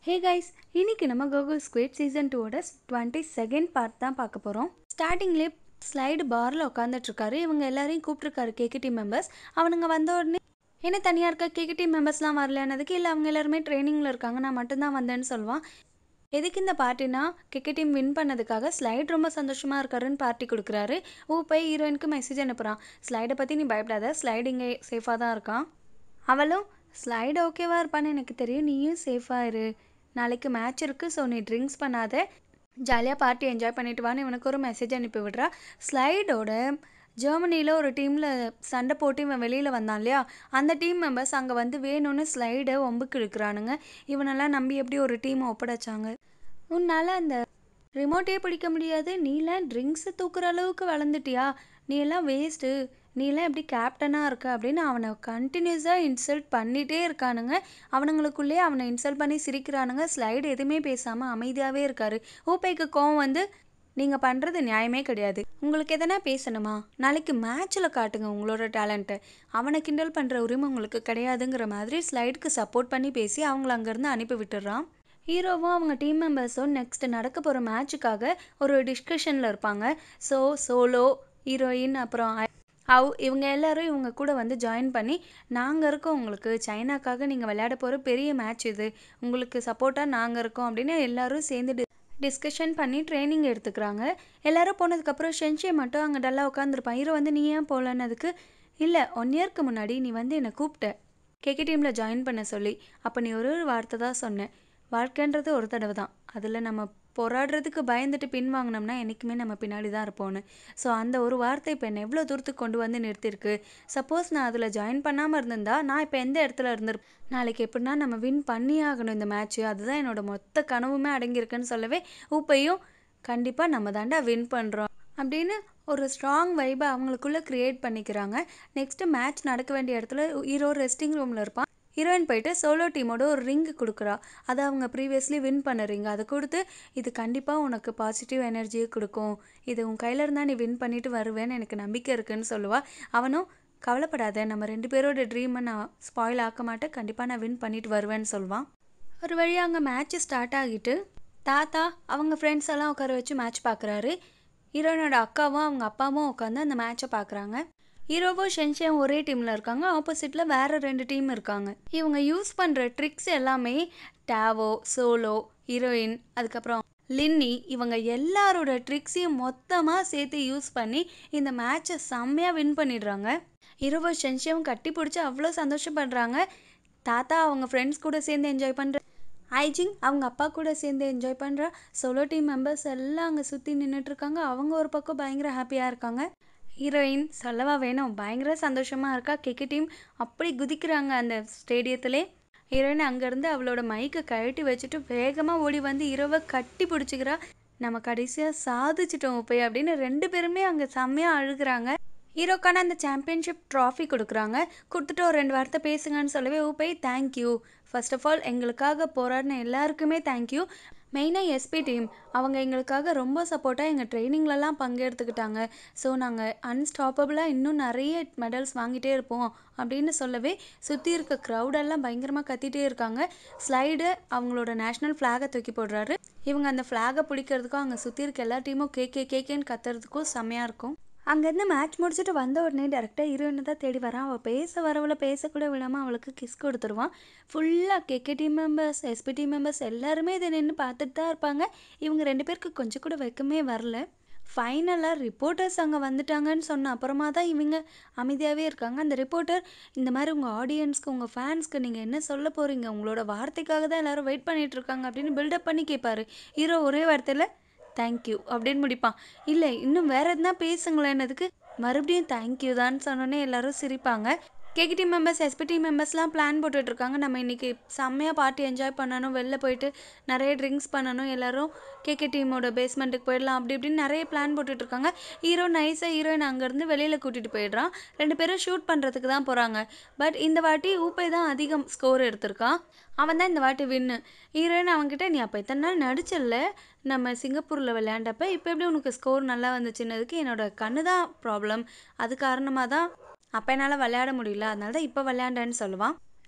Hey guys, இன்னைக்கு நம்ம Go Squid Season 2ஓட 22nd பார்ட் தான் பார்க்க போகிறோம். ஸ்டார்டிங்லேயே ஸ்லைடு பாரில் உட்காந்துட்டு இருக்காரு. இவங்க எல்லாரையும் கூப்பிட்டுருக்காரு கேக்கு டீம் மெம்பர்ஸ். அவனுங்க வந்த உடனே என்ன தனியாக இருக்க கேக்கு டீம் மெம்பர்ஸ்லாம் வரலன்னதுக்கு இல்லை அவங்க எல்லாருமே ட்ரைனிங்கில் இருக்காங்க, நான் மட்டும்தான் வந்தேன்னு சொல்லுவான். எதுக்கு இந்த பார்ட்டினா கிரிக்கெட் டீம் வின் பண்ணதுக்காக ஸ்லைட் ரொம்ப சந்தோஷமாக இருக்காருன்னு பார்ட்டி கொடுக்குறாரு. போய் ஹீரோயினுக்கு மெசேஜ் அனுப்புகிறான். ஸ்லைடை பற்றி நீ பயப்படாத, ஸ்லைடு இங்கே சேஃபாக தான் இருக்கான். அவளும் ஸ்லைடு ஓகேவா இருப்பான்னு எனக்கு தெரியும், நீயும் சேஃபாக இரு, நாளைக்கு மேட்ச் இருக்குது, ஸோ நீ ட்ரிங்க்ஸ் பண்ணாத, ஜாலியாக பார்ட்டி என்ஜாய் பண்ணிட்டு வான்னு இவனுக்கு ஒரு மெசேஜ் அனுப்பி விடுறா. ஸ்லைடோட ஜெர்மனியில் ஒரு டீமில் சண்டை போட்டு இவன் வெளியில் வந்தான் இல்லையா, அந்த டீம் மெம்பர்ஸ் அங்கே வந்து வேணும்னு ஸ்லைடை ஒம்புக்கு இழுக்கிறானுங்க. இவனெல்லாம் நம்பி எப்படி ஒரு டீமை ஒப்படைச்சாங்க, உன்னால் அந்த ரிமோட்டே பிடிக்க முடியாது, நீலாம் ட்ரிங்க்ஸை தூக்குற அளவுக்கு வளர்ந்துட்டியா, நீ எல்லாம் வேஸ்ட்டு, நீலாம் எப்படி கேப்டனாக இருக்க அப்படின்னு அவனை கண்டினியூஸாக இன்சல்ட் பண்ணிகிட்டே இருக்கானுங்க. அவனுங்களுக்குள்ளேயே அவனை இன்சல்ட் பண்ணி சிரிக்கிறானுங்க. ஸ்லைடு எதுவுமே பேசாமல் அமைதியாகவே இருக்காரு. ஊப்பைக்கு கோவம் வந்து, நீங்கள் பண்ணுறது நியாயமே கிடையாது, உங்களுக்கு எதனா பேசணுமா நாளைக்கு மேட்ச்சில் காட்டுங்க உங்களோட டேலண்ட்டை, அவனை கிண்டல் பண்ணுற உரிமை உங்களுக்கு கிடையாதுங்கிற மாதிரி ஸ்லைடுக்கு சப்போர்ட் பண்ணி பேசி அவங்கள அங்கேருந்து அனுப்பி விட்டுடுறான். ஹீரோவும் அவங்க டீம் மெம்பர்ஸும் நெக்ஸ்ட் நடக்க போகிற மேட்சுக்காக ஒரு டிஸ்கஷனில் இருப்பாங்க. சோலோ, ஹீரோயின், அப்புறம் இவங்க எல்லாரும் இவங்க கூட வந்து ஜாயின் பண்ணி, நாங்கள் இருக்கோம் உங்களுக்கு, சைனாக்காக நீங்கள் விளையாட போகிற பெரிய மேட்ச் இது, உங்களுக்கு சப்போர்ட்டாக நாங்கள் இருக்கோம் அப்படின்னு எல்லாரும் சேர்ந்து டிஸ்கஷன் பண்ணி ட்ரைனிங் எடுத்துக்கிறாங்க. எல்லோரும் போனதுக்கப்புறம் ஷென்ஷியை மட்டும் அங்கே டல்லாக உட்காந்துருப்பான். ஹீரோ வந்து நீ ஏன் போகலன்னதுக்கு, இல்லை 1 இயர்க்கு முன்னாடி நீ வந்து என்னை கூப்பிட்ட கேகே டீமில் ஜாயின் பண்ண சொல்லி, அப்போ நீ ஒரு வார்த்தை தான் சொன்னேன், வாழ்க்கைன்றது ஒரு தடவை தான், அதில் நம்ம போராடுறதுக்கு பயந்துட்டு பின்வாங்கினோம்னா என்றைக்குமே நம்ம பின்னாடி தான் இருப்போன்னு. ஸோ அந்த ஒரு வார்த்தை இப்போ என்னை எவ்வளோ தூரத்துக்கு கொண்டு வந்து நிறுத்திருக்கு. சப்போஸ் நான் அதில் ஜாயின் பண்ணாமல் இருந்திருந்தா நான் இப்போ எந்த இடத்துல இருந்திருப்பேன், நாளைக்கு எப்படின்னா நம்ம வின் பண்ணி ஆகணும் இந்த மேட்ச்சு, அதுதான் என்னோட மொத்த கனவுமே அடங்கியிருக்குன்னு சொல்லவே ஊப்பையும் கண்டிப்பாக நம்ம தாண்டா வின் பண்ணுறோம் அப்படின்னு ஒரு ஸ்ட்ராங் வைபை அவங்களுக்குள்ளே க்ரியேட் பண்ணிக்கிறாங்க. நெக்ஸ்ட்டு மேட்ச் நடக்க வேண்டிய இடத்துல ஹீரோ ரெஸ்டிங் ரூமில் இருப்பான். ஹீரோயின் போயிட்டு சோலோ டீமோட ஒரு ரிங்கு கொடுக்குறா. அதை அவங்க ப்ரீவியஸ்லி வின் பண்ண ரிங், அதை கொடுத்து இது கண்டிப்பாக உனக்கு பாசிட்டிவ் எனர்ஜியை கொடுக்கும், இது உன் கையில் இருந்தால் நீ வின் பண்ணிட்டு வருவேன்னு எனக்கு நம்பிக்கை இருக்குன்னு சொல்லுவாள். அவனும் கவலைப்படாத, நம்ம 2 பேரோட ட்ரீமை நான் ஸ்பாயில் ஆக்க மாட்டேன், கண்டிப்பாக நான் வின் பண்ணிட்டு வருவேன்னு சொல்லுவான். ஒரு வழியாக அங்கே மேட்ச்சு ஸ்டார்ட் ஆகிட்டு தாத்தா அவங்க ஃப்ரெண்ட்ஸ் எல்லாம் உட்கார வச்சு மேட்ச் பார்க்குறாரு. ஹீரோயினோட அக்காவும் அவங்க அப்பாவும் உட்காந்து அந்த மேட்சை பார்க்குறாங்க. ஹீரோவும் ஷென்ஷியும் ஒரே டீமில் இருக்காங்க, ஆப்போசிட்டில் வேறு 2 டீம் இருக்காங்க. இவங்க யூஸ் பண்ணுற ட்ரிக்ஸ் எல்லாமே டாவோ, சோலோ, ஹீரோயின், அதுக்கப்புறம் லின்னி, இவங்க எல்லாரோட ட்ரிக்ஸையும் மொத்தமாக சேர்த்து யூஸ் பண்ணி இந்த மேட்சை செம்மையாக வின் பண்ணிடுறாங்க. ஹீரோவும் ஷென்ஷியும் கட்டி பிடிச்சி அவ்வளோ சந்தோஷப்படுறாங்க. தாத்தா அவங்க ஃப்ரெண்ட்ஸ் கூட சேர்ந்து என்ஜாய் பண்ணுற, ஐஜிங் அவங்க அப்பா கூட சேர்ந்து என்ஜாய் பண்ணுற, சோலோ டீம் மெம்பர்ஸ் எல்லாம் அங்கே சுற்றி நின்றுட்டுருக்காங்க. அவங்க ஒரு பக்கம் பயங்கர ஹாப்பியாக இருக்காங்க. ஹீரோயின் சொல்லவா வேணும், பயங்கர சந்தோஷமாக இருக்கா. கிரிக்கெட் டீம் அப்படி குதிக்கிறாங்க அந்த ஸ்டேடியத்திலே. ஹீரோயின் அங்கேருந்து அவளோட மைக்கை கழட்டி வச்சுட்டு வேகமாக ஓடி வந்து ஹீரோவை கட்டி பிடிச்சிக்கிறா. நம்ம கடைசியாக சாதிச்சிட்டோம் போய் அப்படின்னு 2 பேருமே அங்கே செம்மையாக அழுகிறாங்க. ஹீரோக்கான அந்த சாம்பியன்ஷிப் ட்ராஃபி கொடுக்குறாங்க. கொடுத்துட்டு ஒரு 2 வார்த்தை பேசுங்கன்னு சொல்லவே ஊப்பை தேங்க்யூ, ஃபர்ஸ்ட் ஆஃப் ஆல் எங்களுக்காக போராடின எல்லாருக்குமே தேங்க்யூ, மெயினாக எஸ்பி டீம் அவங்க எங்களுக்காக ரொம்ப சப்போர்ட்டாக எங்கள் ட்ரைனிங்லலாம் பங்கெடுத்துக்கிட்டாங்க, ஸோ நாங்கள் அன்ஸ்டாப்பபிளாக இன்னும் நிறைய மெடல்ஸ் வாங்கிட்டே இருப்போம் அப்படின்னு சொல்லவே சுற்றி இருக்க க்ரௌடெல்லாம் பயங்கரமாக கத்திட்டே இருக்காங்க. ஸ்லைடு அவங்களோட நேஷ்னல் ஃப்ளாகை தூக்கி போடுறாரு. இவங்க அந்த ஃப்ளாகை பிடிக்கிறதுக்கும் அங்கே சுற்றி இருக்க எல்லா டீமும் கேக்கேன்னு கத்துறதுக்கும் செம்மையாக இருக்கும். அங்கேருந்து மேட்ச் முடிச்சுட்டு வந்த உடனே டேரெக்டாக ஹீரோயினை தான் தேடி வரான். அவள் பேச வரவளை பேசக்கூட விடாமல் அவளுக்கு கிஸ் கொடுத்துருவான். ஃபுல்லாக KK team members, SP team members எல்லாருமே இதை நின்று பார்த்துட்டு தான் இருப்பாங்க. இவங்க 2 பேருக்கு கொஞ்சம் கூட வெக்கமே வரல. ஃபைனலாக ரிப்போர்ட்டர்ஸ் அங்கே வந்துட்டாங்கன்னு சொன்ன அப்புறமா தான் இவங்க அமைதியாகவே இருக்காங்க. அந்த ரிப்போர்ட்டர் இந்த மாதிரி உங்கள் ஆடியன்ஸ்க்கு, உங்கள் ஃபேன்ஸ்க்கு நீங்கள் என்ன சொல்ல போகிறீங்க, உங்களோட வார்த்தைக்காக தான் எல்லோரும் வெயிட் பண்ணிகிட்ருக்காங்க அப்படின்னு பில்டப் பண்ணி கேட்பாரு. ஹீரோ ஒரே வார்த்தையில் தேங்க்யூ அப்படின்னு முடிப்பான். இல்லை இன்னும் வேறு எதுனா பேசுங்களேன்னதுக்கு மறுபடியும் தேங்க்யூ தான் சொன்னோன்னே எல்லோரும் சிரிப்பாங்க. KK team members, SP team மெம்பர்ஸ்லாம் பிளான் போட்டுட்ருக்காங்க, நம்ம இன்றைக்கி செம்மையாக பார்ட்டி என்ஜாய் பண்ணணும், வெளில போயிட்டு நிறைய ட்ரிங்க்ஸ் பண்ணணும், எல்லோரும் கேகே டீமோட பேஸ்மெண்ட்டுக்கு போயிடலாம் அப்படி இப்படின்னு நிறைய பிளான் போட்டுட்ருக்காங்க. ஹீரோ நைஸாக ஹீரோயின் அங்கேருந்து வெளியில் கூட்டிகிட்டு போயிடுறான். 2 பேரும் ஷூட் பண்ணுறதுக்கு தான் போகிறாங்க. பட் இந்த வாட்டி ஊப்பை தான் அதிகம் ஸ்கோர் எடுத்திருக்கான், அவன் தான் இந்த வாட்டி வின்னு. ஹீரோயின் அவன்கிட்ட நீ அப்போ இத்தனை நாள் நடிச்சில்ல நம்ம சிங்கப்பூரில் விளையாண்டப்ப, இப்போ எப்படி உனக்கு ஸ்கோர் நல்லா வந்துச்சுன்னதுக்கு என்னோட கண்ணு தான் ப்ராப்ளம், அது காரணமாக தான் அப்போ என்னால் விளையாட முடியல, அதனால தான் இப்போ விளையாண்டேன்னு சொல்லுவான்.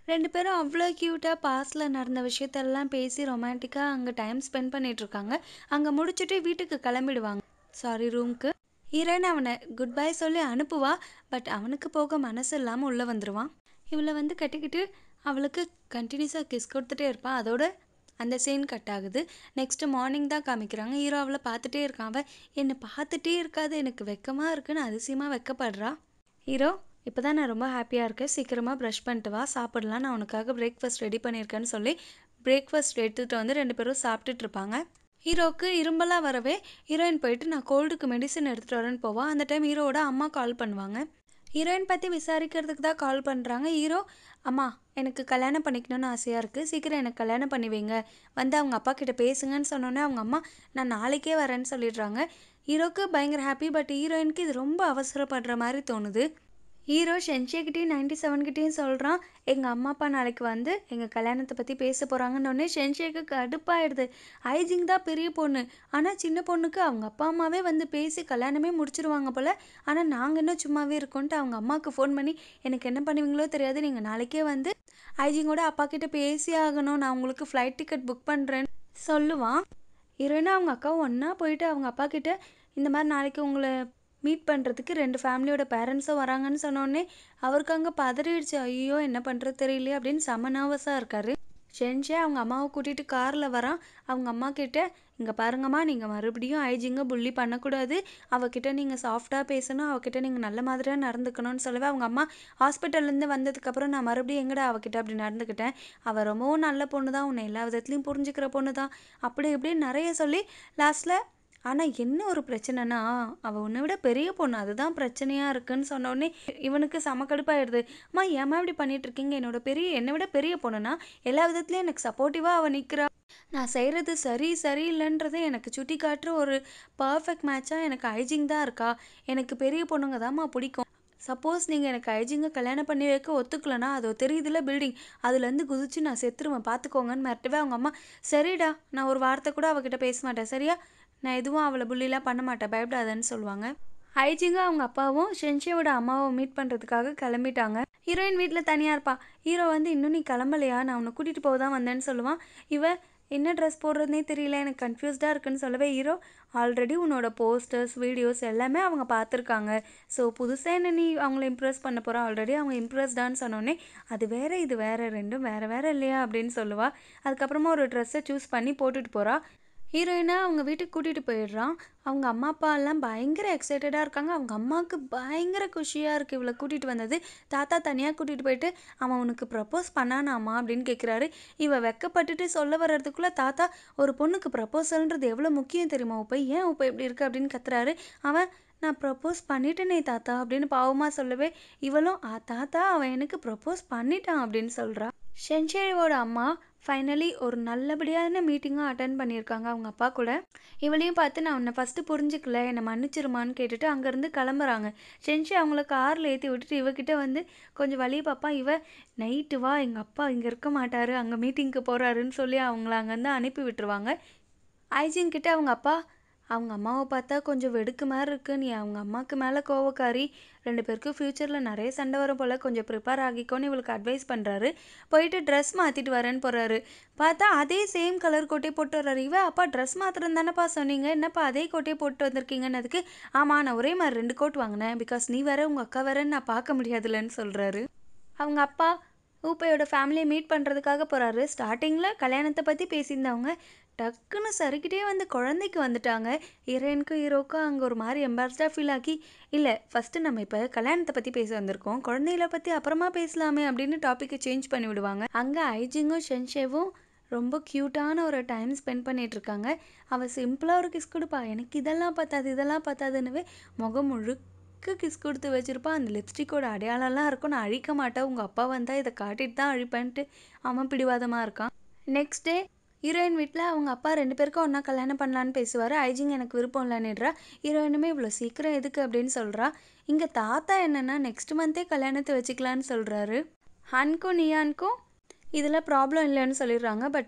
2 பேரும் அவ்வளோ க்யூட்டாக பாஸ்டில் நடந்த விஷயத்தெல்லாம் பேசி ரொமான்டிக்காக அங்கே டைம் ஸ்பெண்ட் பண்ணிகிட்ருக்காங்க. அங்கே முடிச்சுட்டு வீட்டுக்கு கிளம்பிடுவாங்க, சாரி ரூம்க்கு. ஹீரோயின் அவனை குட் பை சொல்லி அனுப்புவா. பட் அவனுக்கு போக மனசு இல்லாமல் உள்ளே வந்துடுவான். இவளை வந்து கட்டிக்கிட்டு அவளுக்கு கண்டினியூஸாக கிஸ் கொடுத்துட்டே இருப்பான். அதோட அந்த சீன் கட் ஆகுது. நெக்ஸ்ட்டு மார்னிங் தான் காமிக்கிறாங்க. ஹீரோ அவளை பார்த்துட்டே இருக்கான். அவள் என்னை பார்த்துட்டே இருக்காது, எனக்கு வெக்கமாக இருக்குன்னு அதிசயமாக வெக்கப்படுறா. ஹீரோ, இப்போ தான் நான் ரொம்ப ஹாப்பியாக இருக்கேன், சீக்கிரமாக ப்ரஷ் பண்ணிட்டு வா, சாப்பிடலாம், நான் உனக்காக பிரேக்ஃபாஸ்ட் ரெடி பண்ணியிருக்கேன்னு சொல்லி பிரேக்ஃபாஸ்ட் எடுத்துகிட்டு வந்து 2 பேரும் சாப்பிட்டுட்டு இருப்பாங்க. ஹீரோவுக்கு இரும்பலாக வரவே ஹீரோயின் போயிட்டு நான் கோல்டுக்கு மெடிசன் எடுத்துகிட்டு வரேன்னு போவான். அந்த டைம் ஹீரோவோட அம்மா கால் பண்ணுவாங்க. ஹீரோயின் பற்றி விசாரிக்கிறதுக்கு தான் கால் பண்ணுறாங்க. ஹீரோ, அம்மா எனக்கு கல்யாணம் பண்ணிக்கணும்னு ஆசையாக இருக்குது, சீக்கிரம் எனக்கு கல்யாணம் பண்ணி வைங்க, வந்து அவங்க அப்பா கிட்ட பேசுங்கன்னு சொன்னோன்னே அவங்க அம்மா நான் நாளைக்கே வரேன்னு சொல்லிடுறாங்க. ஹீரோக்கு பயங்கர ஹாப்பி. பட் ஹீரோயினுக்கு இது ரொம்ப அவசரப்படுற மாதிரி தோணுது. ஹீரோ ஷென்ஷேக்கிட்டேயும் 97கிட்டேயும் சொல்கிறான், எங்கள் அம்மா அப்பா நாளைக்கு வந்து எங்கள் கல்யாணத்தை பற்றி பேச போகிறாங்கன்னொடனே ஷென்ஷேக்கு கடுப்பாயிடுது. ஐஜிங் தான் பெரிய பொண்ணு, ஆனால் சின்ன பொண்ணுக்கு அவங்க அப்பா அம்மாவே வந்து பேசி கல்யாணமே முடிச்சிருவாங்க போல். ஆனால் நாங்கள் இன்னும் சும்மாவே இருக்கோன்ட்டு அவங்க அம்மாவுக்கு ஃபோன் பண்ணி எனக்கு என்ன பண்ணுவீங்களோ தெரியாது, நீங்கள் நாளைக்கே வந்து ஐஜிங்கோட அப்பா கிட்ட பேசி ஆகணும், நான் உங்களுக்கு ஃப்ளைட் டிக்கெட் புக் பண்ணுறேன்னு சொல்லுவான். ஹீரோயினா அவங்க அக்காவும் ஒன்றா போயிட்டு அவங்க அப்பா கிட்ட இந்த மாதிரி நாளைக்கு உங்களை மீட் பண்ணுறதுக்கு 2 ஃபேமிலியோட பேரண்ட்ஸும் வராங்கன்னு சொன்னோடனே அவருக்கு அங்கே பதறிடுச்சு. ஐயோ என்ன பண்ணுறது தெரியலையே அப்படின்னு செம நர்வஸாக இருக்கார். ஷென்ஷே அவங்க அம்மாவை கூட்டிகிட்டு காரில் வரான். அவங்க அம்மா கிட்ட இங்கே பாருங்கம்மா, நீங்கள் மறுபடியும் ஐஜிங்க புள்ளி பண்ணக்கூடாது, அவகிட்ட நீங்கள் சாஃப்டாக பேசணும், அவகிட்ட நீங்கள் நல்ல மாதிரியாக நடந்துக்கணும்னு சொல்லவே அவங்க அம்மா ஹாஸ்பிட்டல்லேருந்து வந்ததுக்கப்புறம் நான் மறுபடியும் எங்கடா அவகிட்ட அப்படி நடந்துக்கிட்டேன், அவள் ரொம்பவும் நல்ல பொண்ணு தான், உன்னை எல்லா விதத்துலையும் புரிஞ்சுக்கிற பொண்ணு தான், அப்படி இப்படின்னு நிறைய சொல்லி லாஸ்ட்டில் ஆனால் என்ன ஒரு பிரச்சனைனா அவள் உன்னை விட பெரிய பொண்ணு, அதுதான் பிரச்சனையாக இருக்குன்னு சொன்னோடனே இவனுக்கு செம கடுப்பாயிடுது. அம்மா ஏமா இப்படி பண்ணிகிட்ருக்கீங்க, என்னை விட பெரிய பொண்ணுனா எல்லா விதத்துலேயும் எனக்கு சப்போர்ட்டிவாக அவள் நிற்கிறா, நான் செய்கிறது சரியில்லைன்றதை எனக்கு சுட்டி காட்டுற ஒரு பர்ஃபெக்ட் மேட்சாக எனக்கு ஐஜிங் தான் இருக்கா, எனக்கு பெரிய பொண்ணுங்க தான்மா பிடிக்கும், சப்போஸ் நீங்கள் எனக்கு ஐஜிங்க கல்யாணம் பண்ணி வைக்க ஒத்துக்கலனா அதோ தெரியுதுல பில்டிங், அதுலேருந்து குதிச்சு நான் செத்துருவேன் பார்த்துக்கோங்கன்னு மிரட்டவே அவங்க அம்மா சரிடா, நான் ஒரு வார்த்தை கூட அவகிட்ட பேச மாட்டேன் சரியா, நான் எதுவும் அவளை புள்ளிலாம் பண்ண மாட்டேன், பயப்படாதன்னு சொல்லுவாங்க. ஐஜிங்க அவங்க அப்பாவும் ஷென்ஷியோட அம்மாவும் மீட் பண்ணுறதுக்காக கிளம்பிட்டாங்க. ஹீரோயின் வீட்டில் தனியாக இருப்பா. ஹீரோ வந்து இன்னும் நீ கிளம்பலையா, நான் உன்னை கூட்டிகிட்டு போக தான் வந்தேன்னு சொல்லுவான். இவன் என்ன ட்ரெஸ் போடுறதுனே தெரியல, எனக்கு கன்ஃபியூஸ்டாக இருக்குன்னு சொல்லவே ஹீரோ ஆல்ரெடி உன்னோட போஸ்டர்ஸ் வீடியோஸ் எல்லாமே அவங்க பார்த்துருக்காங்க, ஸோ புதுசாக என்ன நீ அவங்கள இம்ப்ரெஸ் பண்ண போகிறா, ஆல்ரெடி அவங்க இம்ப்ரெஸ்டான்னு சொன்னோன்னே அது வேறு இது வேறு, ரெண்டும் வேறு இல்லையா அப்படின்னு சொல்லுவாள். அதுக்கப்புறமா ஒரு ட்ரெஸ்ஸை சூஸ் பண்ணி போட்டுட்டு போகிறா. ஹீரோயினை அவங்க வீட்டுக்கு கூட்டிகிட்டு போயிடுறான். அவங்க அம்மா அப்பா எல்லாம் பயங்கர எக்ஸைட்டடாக இருக்காங்க. அவங்க அம்மாவுக்கு பயங்கர குஷியாக இருக்குது இவளை கூட்டிகிட்டு வந்தது. தாத்தா தனியாக கூட்டிகிட்டு போயிட்டு அவன் உனக்கு ப்ரப்போஸ் பண்ணானாமா அப்படின்னு கேட்குறாரு. இவள் வெக்கப்பட்டுட்டு சொல்ல வர்றதுக்குள்ளே தாத்தா ஒரு பொண்ணுக்கு ப்ரப்போசல்ன்றது எவ்வளோ முக்கியம் தெரியுமா உப்பை, ஏன் உப்பை எப்படி இருக்குது அப்படின்னு கத்துறாரு. அவன் நான் ப்ரப்போஸ் பண்ணிட்டேனே தாத்தா அப்படின்னு பாவமாக சொல்லவே இவளும் தாத்தா அவன் எனக்கு ப்ரப்போஸ் பண்ணிட்டான் அப்படின்னு சொல்கிறா. ஷென்ஷேவோட அம்மா ஃபைனலி ஒரு நல்லபடியான மீட்டிங்காக அட்டன் பண்ணியிருக்காங்க அவங்க அப்பா கூட. இவளையும் பார்த்து நான் உன்னை ஃபஸ்ட்டு புரிஞ்சிக்கல, என்னை மன்னிச்சிருமான்னு கேட்டுட்டு அங்கேருந்து கிளம்புறாங்க. ஷென்ஷே அவங்கள காரில் ஏற்றி விட்டுட்டு இவகிட்ட வந்து கொஞ்சம் வழியை பார்ப்பா. இவ நைட்டு வா, எங்கள் அப்பா இங்கே இருக்க மாட்டார், அங்கே மீட்டிங்க்கு போகிறாருன்னு சொல்லி அவங்கள அங்கேருந்து அனுப்பி விட்டுருவாங்க. ஐஜிங் கிட்ட அவங்க அப்பா அவங்க அம்மாவை பார்த்தா கொஞ்சம் வெடுக்கு மாதிரி இருக்கு, நீ அவங்க அம்மாவுக்கு மேலே கோவக்காரி, 2 பேருக்கும் ஃப்யூச்சரில் நிறைய சண்டை வரும் போல், கொஞ்சம் ப்ரிப்பேர் ஆகிக்கோன்னு இவளுக்கு அட்வைஸ் பண்ணுறாரு. போயிட்டு ட்ரெஸ் மாற்றிட்டு வரேன்னு போகிறாரு. பார்த்தா அதே சேம் கலர் கோட்டையை போட்டு வர்றாரு. அப்பா ட்ரெஸ் மாத்திரம் தானேப்பா சொன்னீங்க, என்னப்பா அதே கோட்டையை போட்டு வந்திருக்கீங்கன்னு. அதுக்கு ஆமாம் நான் ஒரே மாதிரி 2 கோட் வாங்கினேன், பிகாஸ் நீ வேற உங்கள் அக்கா வேறன்னு நான் பார்க்க முடியாதுல்லன்னு சொல்கிறாரு. அவங்க அப்பா ஊப்பையோட ஃபேமிலியை மீட் பண்ணுறதுக்காக போகிறாரு. ஸ்டார்டிங்கில் கல்யாணத்தை பற்றி பேசியிருந்தவங்க டக்குன்னு சரிக்கிட்டே வந்து குழந்தைக்கு வந்துட்டாங்க. ஹீரோயினுக்கும் ஹீரோக்கும் அங்கே ஒரு மாதிரி எம்பாரஸ்டாக ஃபீல் ஆகி இல்லை ஃபஸ்ட்டு நம்ம இப்போ கல்யாணத்தை பற்றி பேச வந்திருக்கோம், குழந்தைகளை பற்றி அப்புறமா பேசலாமே அப்படின்னு டாப்பிக்கை சேஞ்ச் பண்ணி விடுவாங்க. அங்கே ஐஜிங்கும் ஷென்ஷேவும் ரொம்ப க்யூட்டான ஒரு டைம் ஸ்பெண்ட் பண்ணிகிட்ருக்காங்க. அவள் சிம்பிளாக ஒரு கிஸ் கொடுப்பா, எனக்கு இதெல்லாம் பார்த்தாதுன்னுவே முகம் முழுக்க கிஸ் கொடுத்து வச்சுருப்பா. அந்த லிப்ஸ்டிக்கோட அடையாளம்லாம் இருக்கும், நான் அழிக்க மாட்டேன், உங்கள் அப்பா வந்தால் இதை காட்டிட்டு தான் அழிப்பேன்ட்டு அவன் பிடிவாதமாக இருக்கான். நெக்ஸ்ட் டே ஹீரோயின் வீட்டில் அவங்க அப்பா 2 பேருக்கும் ஒன்றா கல்யாணம் பண்ணலான்னு பேசுவார். ஐஜிங் எனக்கு விருப்பம் இல்லைன்னுடுறா. ஹீரோயினுமே இவ்வளோ சீக்கிரம் எதுக்கு அப்படின்னு சொல்கிறா. இங்கே தாத்தா என்னென்னா நெக்ஸ்ட் மந்த்தே கல்யாணத்தை வச்சுக்கலான்னு சொல்கிறாரு. ஹன்க்கும் நியானுக்கும் இதில் ப்ராப்ளம் இல்லைன்னு சொல்லிடுறாங்க. பட்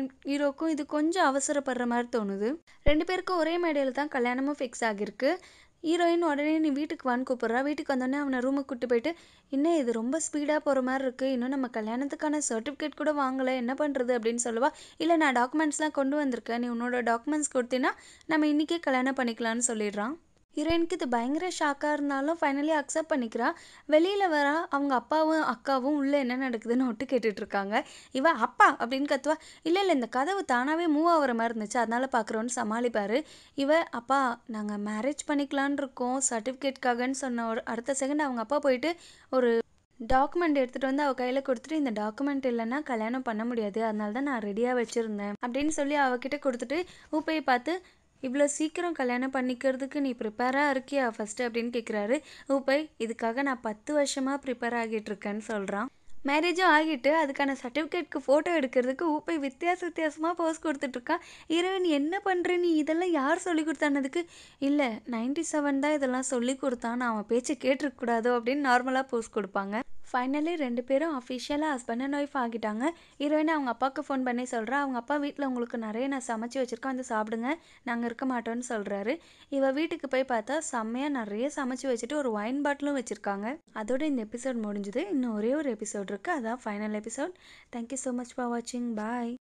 ஹீரோக்கும் இது கொஞ்சம் அவசரப்படுற மாதிரி தோணுது. 2 பேருக்கும் ஒரே மேடையில் தான் கல்யாணமும் ஃபிக்ஸ் ஆகியிருக்கு. ஹீரோயின் உடனே நீ வீட்டுக்கு வான்னு கூப்பிட்றா. வீட்டுக்கு வந்தோடனே அவனை ரூமுக்கு கூப்பிட்டு போயிட்டு, இன்னும் இது ரொம்ப ஸ்பீடாக போகிற மாதிரி இருக்குது, இன்னும் நம்ம கல்யாணத்துக்கான சர்டிஃபிகேட் கூட வாங்கலை, என்ன பண்ணுறது அப்படின்னு சொல்லுவா. இல்லை நான் டாக்குமெண்ட்ஸ்லாம் கொண்டு வந்திருக்கேன், நீ உன்னோட டாக்குமெண்ட்ஸ் கொடுத்தீங்கன்னா நம்ம இன்றைக்கே கல்யாணம் பண்ணிக்கலான்னு சொல்லிடுறான். ஹீரோயினுக்கு இது பயங்கர ஷாக்காக இருந்தாலும் ஃபைனலி அக்செப்ட் பண்ணிக்கிறா. வெளியில் வரா. அவங்க அப்பாவும் அக்காவும் உள்ளே என்ன நடக்குதுன்னு ஒட்டு கேட்டுட்டு இருக்காங்க. இவ அப்பா அப்படின்னு கத்துவா. இல்லை இல்லை, இந்த கதவு தானாகவே மூவ் ஆகிற மாதிரி இருந்துச்சு, அதனால பார்க்குறோன்னு சமாளிப்பார். இவ அப்பா நாங்கள் மேரேஜ் பண்ணிக்கலான் இருக்கோம் சர்டிஃபிகேட்காகன்னு சொன்ன ஒரு அடுத்த செகண்ட் அவங்க அப்பா போயிட்டு ஒரு டாக்குமெண்ட் எடுத்துகிட்டு வந்து அவள் கையில் கொடுத்துட்டு, இந்த டாக்குமெண்ட் இல்லைன்னா கல்யாணம் பண்ண முடியாது, அதனால தான் நான் ரெடியாக வச்சுருந்தேன் அப்படின்னு சொல்லி அவகிட்ட கொடுத்துட்டு ஊப்பையை பார்த்து, இவ்வளோ சீக்கிரம் கல்யாணம் பண்ணிக்கிறதுக்கு நீ ப்ரிப்பேராக இருக்கியா ஃபஸ்ட்டு அப்படின்னு கேட்குறாரு. ஊப்பை இதுக்காக நான் 10 வருஷமாக ப்ரிப்பேர் ஆகிட்டு இருக்கேன்னு சொல்கிறான். மேரேஜும் ஆகிட்டு அதுக்கான சர்டிஃபிகேட்க்கு ஃபோட்டோ எடுக்கிறதுக்கு ஊப்பை வித்தியாசமாக போஸ் கொடுத்துட்ருக்கா. ஹீரோயின் என்ன பண்ணுற நீ, இதெல்லாம் யார் சொல்லி கொடுத்தானதுக்கு, இல்லை 97 தான் இதெல்லாம் சொல்லி கொடுத்தான், நான் அவன் பேச்சை கேட்டிருக்கக்கூடாதோ அப்படின்னு நார்மலாக போஸ் கொடுப்பாங்க. ஃபைனலி 2 பேரும் அஃபிஷியலாக ஹஸ்பண்ட் அண்ட் ஒய்ஃப் ஆகிட்டாங்க. ஹீரோயின் அவங்க அப்பாவுக்கு ஃபோன் பண்ணி சொல்கிறா, அவங்க அப்பா வீட்டில் உங்களுக்கு நிறைய நான் சமைச்சு வச்சுருக்கேன், வந்து சாப்பிடுங்க, நாங்கள் இருக்க மாட்டோம்னு சொல்கிறாரு. இவள் வீட்டுக்கு போய் பார்த்தா செம்மையாக நிறைய சமைச்சு வச்சுட்டு ஒரு ஒயின் பாட்டிலும் வச்சுருக்காங்க. அதோட இந்த எபிசோட் முடிஞ்சுது. இன்னும் ஒரே ஒரு எபிசோட் இருக்குது, அதான் final episode. Thank you so much for வாட்சிங். பாய்.